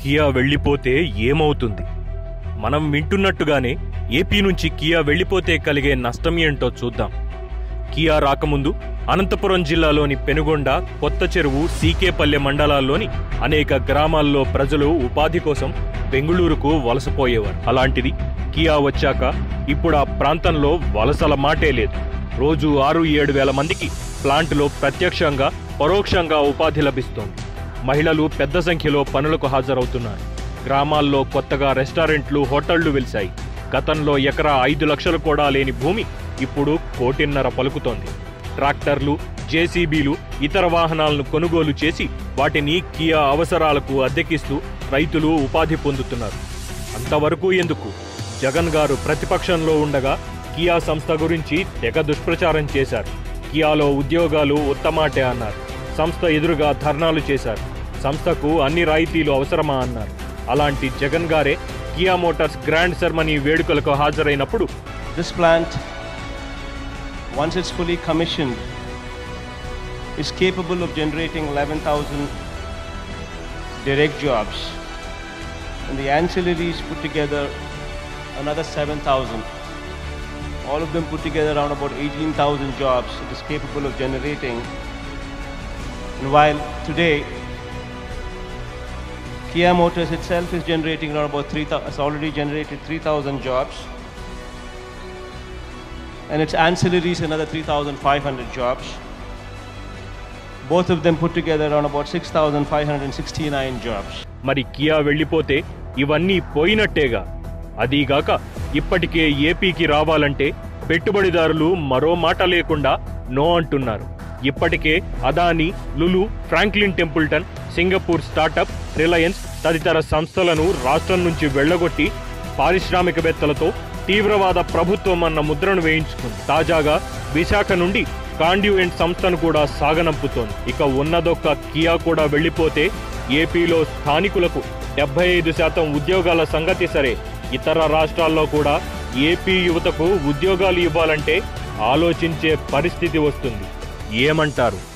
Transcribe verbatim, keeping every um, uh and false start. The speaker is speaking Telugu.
కియా వెళ్ళిపోతే ఏమవుతుంది? మనం వింటున్నట్టుగానే ఏపీ నుంచి కియా వెళ్ళిపోతే కలిగే నష్టం ఏంటో చూద్దాం. కియా రాకముందు అనంతపురం జిల్లాలోని పెనుగొండ, కొత్త చెరువు, సీకేపల్లె మండలాల్లోని అనేక గ్రామాల్లో ప్రజలు ఉపాధి కోసం బెంగుళూరుకు వలసపోయేవారు. అలాంటిది కియా వచ్చాక ఇప్పుడు ఆ ప్రాంతంలో వలసల మాటే లేదు. రోజు ఆరు ఏడు వేల మందికి ప్లాంట్లో ప్రత్యక్షంగా పరోక్షంగా ఉపాధి లభిస్తోంది. మహిళలు పెద్ద సంఖ్యలో పనులకు హాజరవుతున్నారు. గ్రామాల్లో కొత్తగా రెస్టారెంట్లు, హోటళ్లు వెలిశాయి. గతంలో ఎకరా ఐదు లక్షలు కూడా లేని భూమి ఇప్పుడు కోటిన్నర పలుకుతోంది. ట్రాక్టర్లు, జేసీబీలు, ఇతర వాహనాలను కొనుగోలు చేసి వాటిని కియా అవసరాలకు అద్దెకిస్తూ రైతులు ఉపాధి పొందుతున్నారు. అంతవరకు ఎందుకు? జగన్ గారు ప్రతిపక్షంలో ఉండగా కియా సంస్థ గురించి తెగ దుష్ప్రచారం చేశారు. కియాలో ఉద్యోగాలు ఉత్తమాటే అన్నారు. సంస్థ ఎదురుగా ధర్నాలు చేశారు. సంస్థకు అన్ని రాయితీలు అవసరమా అన్నారు. అలాంటి జగన్ గారే కియా మోటార్స్ గ్రాండ్ సెరమనీ వేడుకలకు హాజరైనప్పుడు This plant, once it's fully commissioned, is capable of generating eleven thousand direct jobs, and the ancillaries put together another seven thousand. All of them put together around about eighteen thousand jobs it is capable of generating. And while today Kia Motors itself is generating around about three thousand, has already generated three thousand jobs, and its ancillaries another three thousand five hundred jobs. Both of them put together around about six thousand five hundred sixty-nine jobs. మరి కియా వెళ్ళిపోతే ఇవన్నీ పోయినట్టేగా. అదీగాక ఇప్పటికే ఏపీకి రావాలంటే పెట్టుబడిదారులు మరో మాట లేకుండా నో అంటున్నారు. ఇప్పటికే Adani, Lulu, Franklin Templeton, Singapore startup, Reliance తదితర సంస్థలను రాష్ట్రం నుంచి వెళ్లగొట్టి పారిశ్రామికవేత్తలతో తీవ్రవాద ప్రభుత్వం అన్న ముద్రను వేయించుకుంది. తాజాగా విశాఖ నుండి కాండ్యూయెంట్ సంస్థను కూడా సాగనంపుతోంది. ఇక ఉన్నదొక్క కియా కూడా వెళ్లిపోతే ఏపీలో స్థానికులకు డెబ్బై ఐదు శాతం ఉద్యోగాల సంగతి సరే, ఇతర రాష్ట్రాల్లో కూడా ఏపీ యువతకు ఉద్యోగాలు ఇవ్వాలంటే ఆలోచించే పరిస్థితి వస్తుంది. ఏమంటారు?